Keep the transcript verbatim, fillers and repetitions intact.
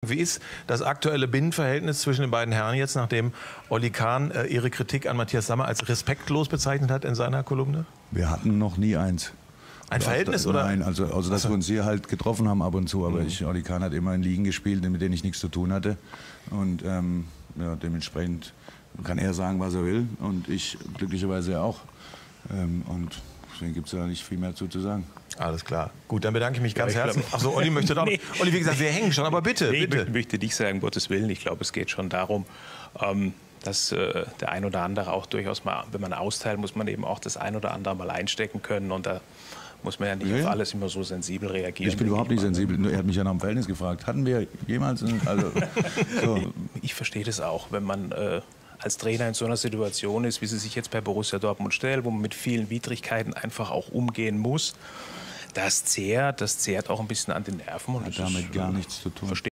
Wie ist das aktuelle Binnenverhältnis zwischen den beiden Herren jetzt, nachdem Olli Kahn äh, Ihre Kritik an Matthias Sammer als respektlos bezeichnet hat in seiner Kolumne? Wir hatten noch nie eins. Ein Verhältnis, also, oder? Nein, also, also dass wir uns hier halt getroffen haben ab und zu. Aber Mhm. ich, Olli Kahn hat immer in Ligen gespielt, mit denen ich nichts zu tun hatte. Und ähm, ja, dementsprechend kann er sagen, was er will. Und ich glücklicherweise auch. Ähm, und deswegen gibt es da nicht viel mehr zu, zu sagen. Alles klar. Gut, dann bedanke ich mich ganz Ja, ich herzlich. glaub- Achso, Olli möchte doch. Nee. Olli, wie gesagt, wir hängen schon, aber bitte, Nee, bitte. Ich möchte nicht sagen, um Gottes Willen. Ich glaube, es geht schon darum, ähm, dass äh, der ein oder andere auch durchaus mal, wenn man austeilt, muss man eben auch das ein oder andere mal einstecken können. Und da muss man ja nicht Ja. auf alles immer so sensibel reagieren. Ich bin überhaupt nicht sensibel. Nur er hat mich ja nach dem Verhältnis gefragt. Hatten wir jemals... ein- Also, so. Ich, ich verstehe das auch, wenn man äh, als Trainer in so einer Situation ist, wie sie sich jetzt bei Borussia Dortmund stellt, wo man mit vielen Widrigkeiten einfach auch umgehen muss. Das zehrt, das zehrt auch ein bisschen an den Nerven. Und Hat das ist, damit gar nichts zu tun. verstehe